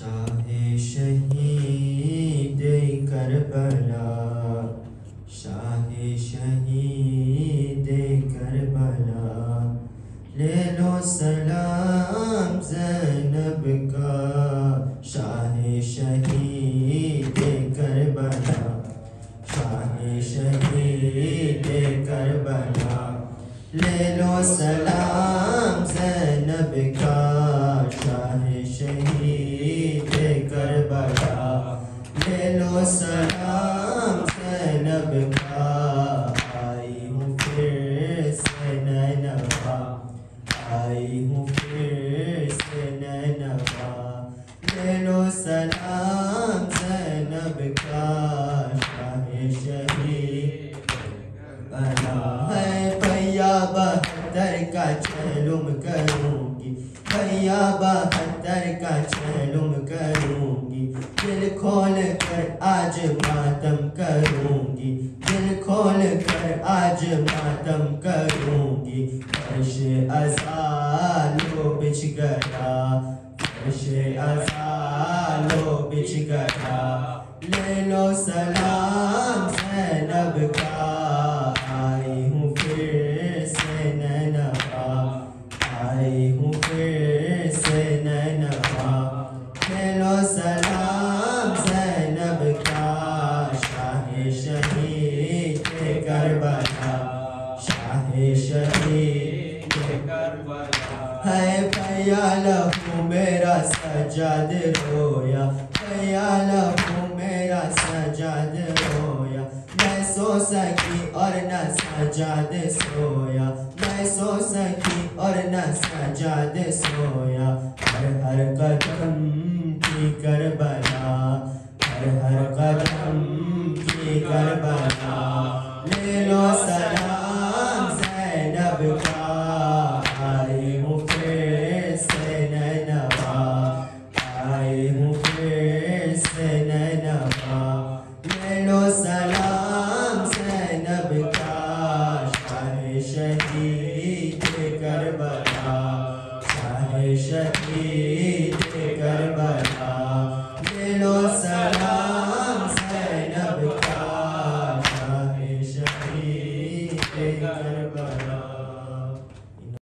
شاہ شہید کربلا، شاہ شہید کربلا، لے لو سلام زینب کا، شاہ شہید کربلا، شاہ شہید کربلا، لے لو سلام زینب کا، شاہ شہید کربلا، لے لو سلام زینب کا، آئی ہوں پھر سے نینوا، آئی ہوں پھر سے نینوا، لے لو سلام زینب کا، شاہ شہید کربلا، ہے بھیا 72 کا چلم کروں گی، بھیا 72 کا چلم کروں گی، دل کھول کر آج ماتم کروں گی، دل کھول کر آج ماتم کروں گی، فرش ازالو بچھ گیا، فرش ازالو بچھ گیا، لے لو سلام زینب کا، آئی ہوں پھر سے نینوا، آئی ہوں پھر سے نینوا، لے لو سلام زینب کا، شاہ شہید کربلا، شاہ شہید کربلا، ہے بھیا لہو میرا سجاد رویا، بھیا لہو میرا سجاد رویا، میں سو سکی اور نہ سجاد سویا، میں سو سکی اور نہ سجاد سویا، ہر ہر قدم کی کربلا، ہر ہر قدم کی کربلا، لے لو سلام زینب کا، آئی ہوں پھر سے نینوا، آئی ہوں پھر سے نینوا، لے لو سلام